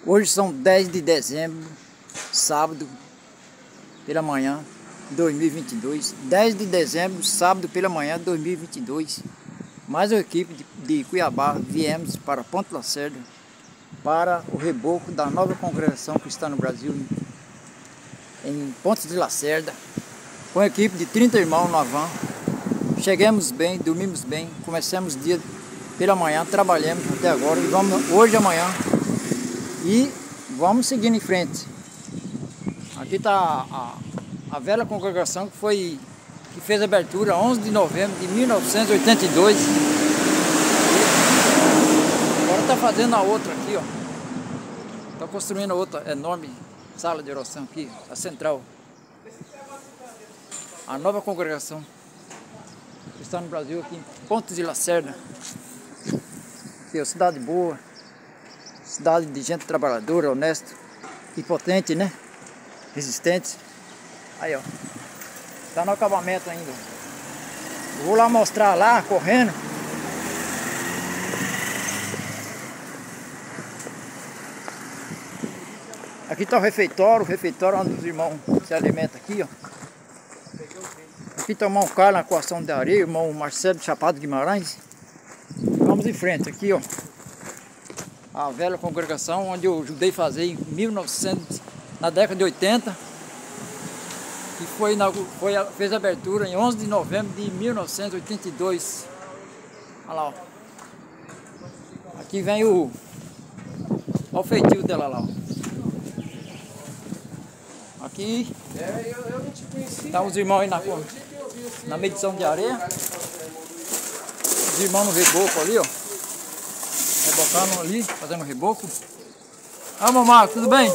Hoje são 10 de dezembro, sábado pela manhã, 2022. 10 de dezembro, sábado pela manhã, 2022. Mais uma equipe de Cuiabá viemos para Ponta Lacerda para o reboco da nova congregação que está no Brasil, em Ponta de Lacerda, com a equipe de 30 irmãos na van. Chegamos bem, dormimos bem, começamos o dia pela manhã, trabalhamos até agora e vamos hoje e amanhã e vamos seguindo em frente. Aqui está a velha congregação que fez a abertura 11 de novembro de 1982. Agora está fazendo a outra aqui, ó. Está construindo a outra enorme sala de oração aqui, a central. A nova congregação que está no Brasil, aqui em Ponta de Lacerda. Aqui, ó, cidade boa, cidade de gente trabalhadora, honesta e potente, né? Resistente. Aí, ó, tá no acabamento ainda. Vou lá mostrar lá, correndo. Aqui tá o refeitório onde os irmãos se alimentam aqui, ó. Aqui tá o irmão Carlos na coação de areia, o irmão Marcelo de Chapado Guimarães. Vamos em frente aqui, ó. A velha congregação onde eu ajudei a fazer em 1900, na década de 80. Que fez a abertura em 11 de novembro de 1982. Olha lá, ó. Aqui vem olha o feitio dela lá, ó. Aqui tá os irmãos aí na medição de areia. Os irmãos no reboco ali, ó. Rebocando ali, fazendo reboco. Ah, meu Marco, tudo bem?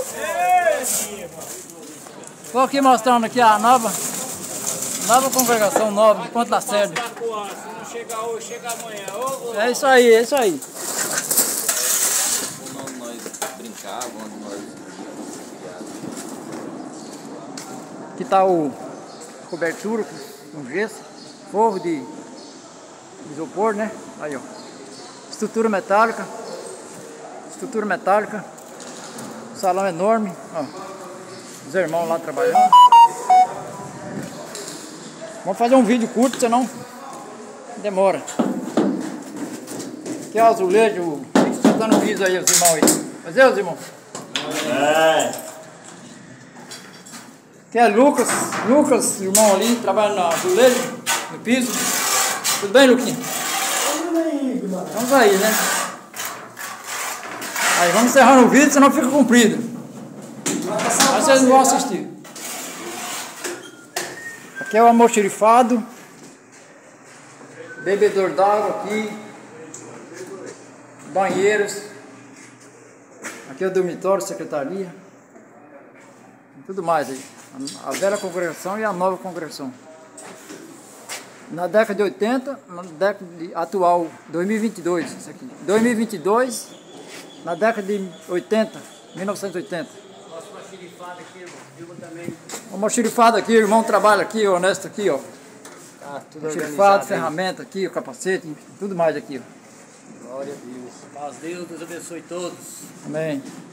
Estou aqui mostrando aqui a nova congregação nova de Ponta Lacerda. Se não chegar hoje, chega amanhã. É isso aí, é isso aí. Onde nós brincávamos, onde nós... Aqui está a cobertura com gesso, forro de isopor, né? Aí, ó. Estrutura metálica. Salão enorme, ó. Os irmãos lá trabalhando. Vamos fazer um vídeo curto, senão demora. Aqui é o azulejo, tá dando piso aí, os irmãos aí. Mas é, os irmãos? Aqui é Lucas, irmão ali, trabalhando no azulejo, no piso. Tudo bem, Luquinha? Vamos aí, né? Aí, vamos encerrando o vídeo, senão fica comprido. Mas vocês não vão assistir. Aqui é o almoxarifado. Bebedor d'água aqui. Banheiros. Aqui é o dormitório, secretaria. E tudo mais aí. A velha congregação e a nova congregação. Na década de 80, na década atual, 2022, isso aqui. 2022, na década de 80, 1980. O almoxarifado aqui, o irmão trabalha aqui, o honesto aqui, ó. tudo Almoxarifado, ferramenta aqui, o capacete, tudo mais aqui, ó. Glória a Deus. Mas Deus nos abençoe todos. Amém.